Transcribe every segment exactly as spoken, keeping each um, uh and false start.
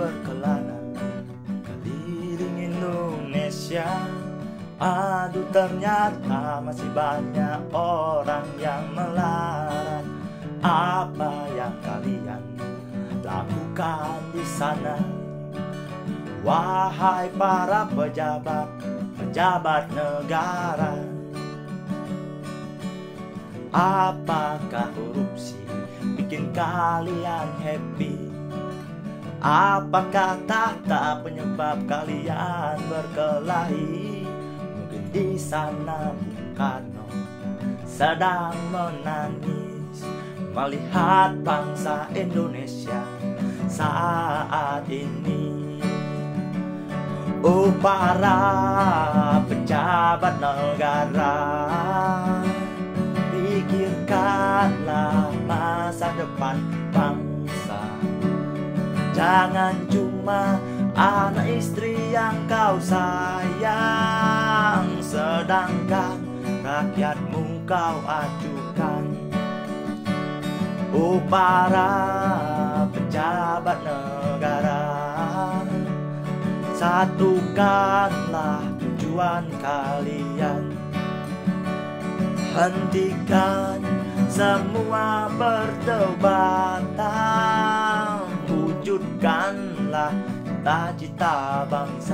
berkelana keliling Indonesia. Aduh, ternyata masih banyak orang yang melarang apa yang kalian lakukan di sana. Wahai para pejabat, pejabat negara, apakah korupsi bikin kalian happy? Apakah tahta penyebab kalian berkelahi? Mungkin di sana Bung Karno sedang menangis melihat bangsa Indonesia saat ini. Oh, para pejabat negara, pikirkanlah masa depan bangsa. Jangan cuma anak istri yang kau sayang, sedangkan rakyatmu kau acukan. Oh, para pejabat negara, satukanlah tujuan kalian. Hentikan semua perdebatan, wujudkanlah cita-cita bangsa.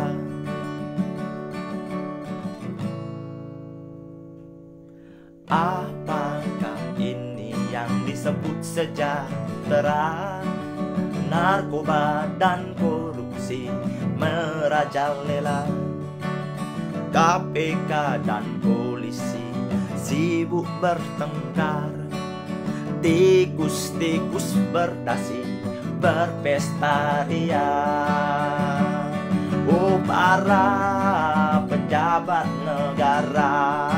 Apakah ini yang disebut sejahtera? Narkoba dan korupsi merajalela, K P K dan polisi sibuk bertengkar, tikus-tikus berdasi berpesta ria. Oh, para pejabat negara,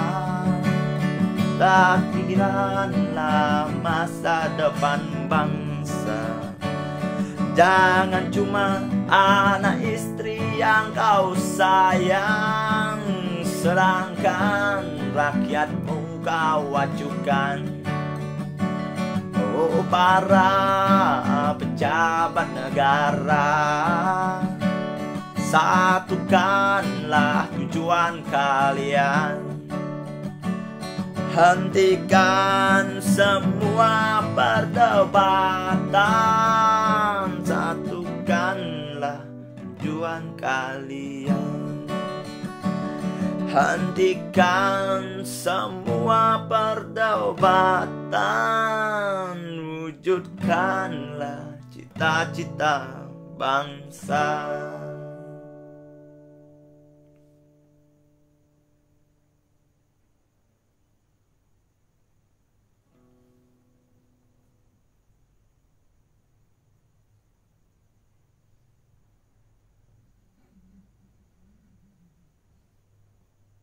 pikirkanlah masa depan bangsa. Jangan cuma anak istri yang kau sayang, sedangkan rakyatmu kau acukan. Oh, para pejabat negara, satukanlah tujuan kalian. Hentikan semua perdebatan, satukanlah tujuan kalian. Hentikan semua perdebatan, wujudkanlah cita-cita bangsa.